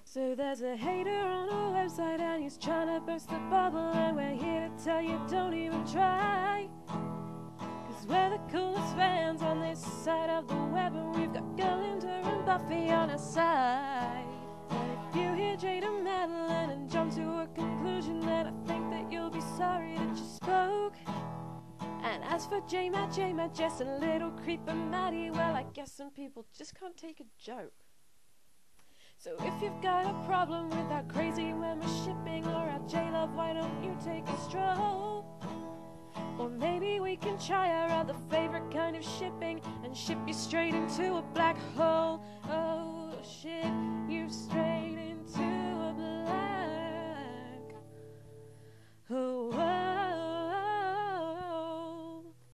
So there's a hater on our website and he's trying to burst the bubble, and we're here to tell you don't even try. Cause we're the coolest fans on this side of the web, and we've got Galinda and Buffy on our side. And if you hear Jaydamattalyn and jump to a conclusion, then I think that you'll be sorry that you spoke. And as for Jaymattjess and Little Creeper Matty, well, I guess some people just can't take a joke. So if you've got a problem with our crazy Wemma shipping or our J-Love, why don't you take a stroll? Or maybe we can try our other favorite kind of shipping and ship you straight into a black hole. Oh, ship you straight